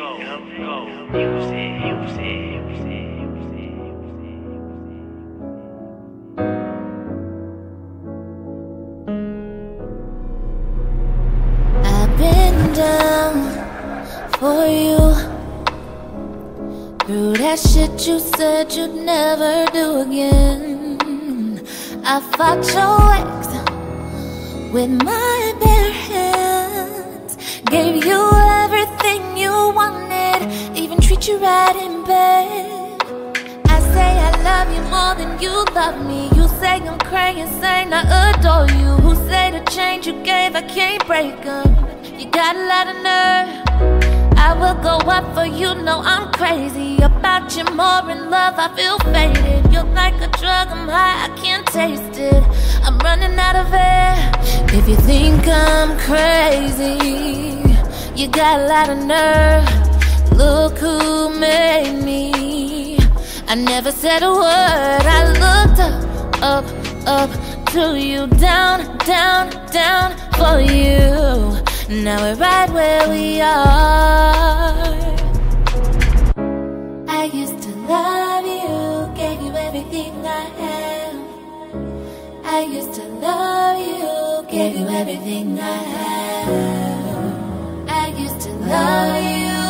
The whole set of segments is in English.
I've been down for you through that shit you said you'd never do again. I fought your ex with my bare hands, gave you everything you wanted, even treat you right in bed. I say I love you more than you love me. You say I'm crazy, saying I adore you. Who say the change you gave I can't break them? You got a lot of nerve. I will go up for you, know I'm crazy about you, more in love, I feel faded. You're like a drug, I'm high, I can't taste it. I'm running out of air. If you think I'm crazy, you got a lot of nerve. Look who made me. I never said a word. I looked up to you, down for you. Now we're right where we are. I used to love you, gave you everything I have. I used to love you, gave you everything I have. I used to love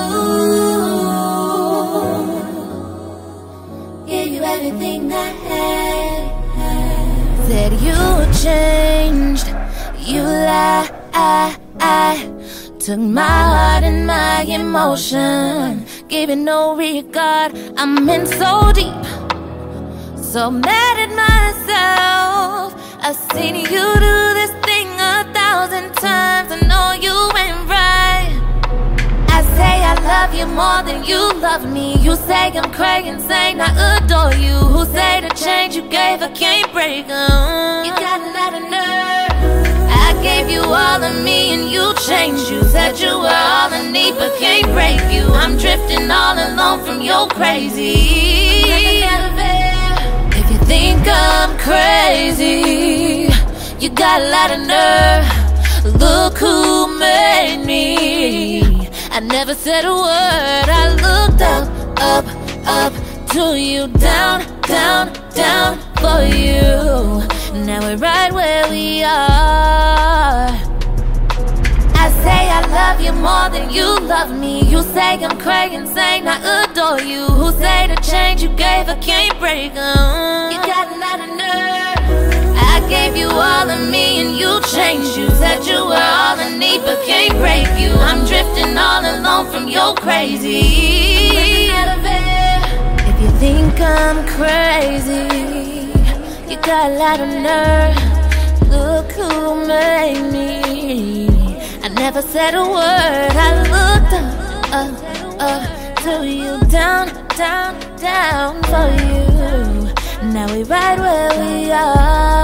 you, gave you everything I had. Said you changed, you lied. I took my heart and my emotion, gave it no regard. I'm in so deep, so mad at myself. I've seen you do this thing 1,000 times. I know you ain't right. I say I love you more than you love me. You say I'm crazy, saying I adore you. Who say the change you gave I can't break them? You got a lot of nerve. I gave you all of me and you changed. You said you were all I need but can't break you. I'm drifting all alone from your crazy. If you think I'm crazy, you got a lot of nerve. Look who made me. I never said a word. I looked up to you, down for you. Now we're right where we are. I say I love you more than you love me. You say I'm crazy, saying I adore you. Who say the change you gave I can't break them? You got a lot of nerve. I gave you all of me and you changed. You said you were all I need but can't break you. I'm drifting all alone from your crazy. If you think I'm crazy, you got a lot of nerve. Look who made me. I never said a word. I looked up to you, down for you. Now we right where we are.